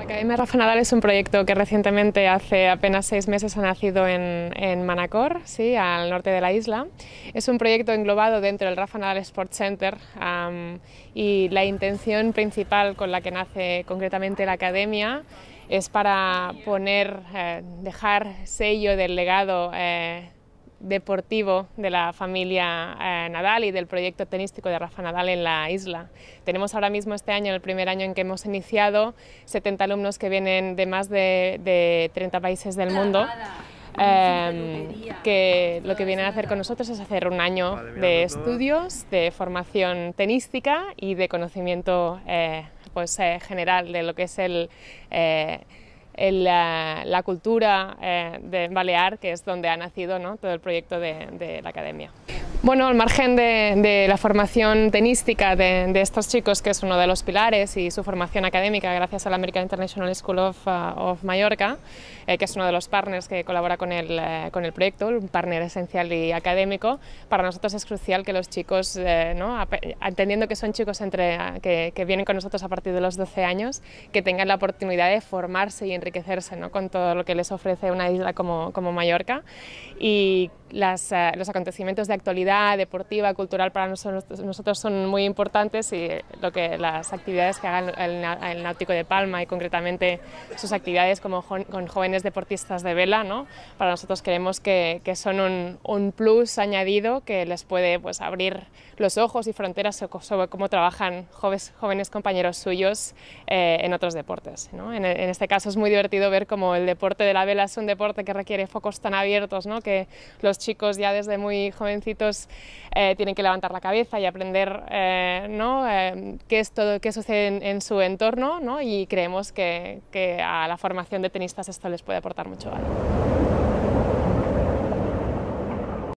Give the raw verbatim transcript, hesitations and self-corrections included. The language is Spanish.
Academia Rafa Nadal es un proyecto que recientemente, hace apenas seis meses, ha nacido en, en Manacor, ¿sí?, al norte de la isla. Es un proyecto englobado dentro del Rafa Nadal Sports Center um, y la intención principal con la que nace concretamente la academia es para poner, eh, dejar sello del legado eh, deportivo de la familia eh, Nadal y del proyecto tenístico de Rafa Nadal en la isla. Tenemos ahora mismo este año, el primer año en que hemos iniciado, setenta alumnos que vienen de más de, de treinta países del mundo, eh, que lo que vienen a hacer con nosotros es hacer un año de estudios, de formación tenística y de conocimiento eh, pues, eh, general de lo que es el eh, El, la, la cultura eh, de balear, que es donde ha nacido, ¿no?, todo el proyecto de, de la academia. Bueno, al margen de, de la formación tenística de, de estos chicos, que es uno de los pilares, y su formación académica gracias a la American International School of, uh, of Mallorca, eh, que es uno de los partners que colabora con el, eh, con el proyecto, un partner esencial y académico, para nosotros es crucial que los chicos, eh, ¿no?, entendiendo que son chicos entre, que, que vienen con nosotros a partir de los doce años, que tengan la oportunidad de formarse y enriquecerse, ¿no?, con todo lo que les ofrece una isla como, como Mallorca, y las, uh, los acontecimientos de actualidad deportiva, cultural para nosotros, nosotros son muy importantes, y lo que las actividades que hagan el, el Náutico de Palma y concretamente sus actividades como jo con jóvenes deportistas de vela, ¿no?, para nosotros creemos que, que son un, un plus añadido que les puede, pues, abrir los ojos y fronteras sobre cómo trabajan jóvenes, jóvenes compañeros suyos eh, en otros deportes, ¿no? En, en este caso es muy divertido ver cómo el deporte de la vela es un deporte que requiere focos tan abiertos, ¿no?, que los chicos ya desde muy jovencitos eh, tienen que levantar la cabeza y aprender eh, ¿no?, eh, qué es todo, qué sucede en, en su entorno, ¿no?, y creemos que, que a la formación de tenistas esto les puede aportar mucho valor.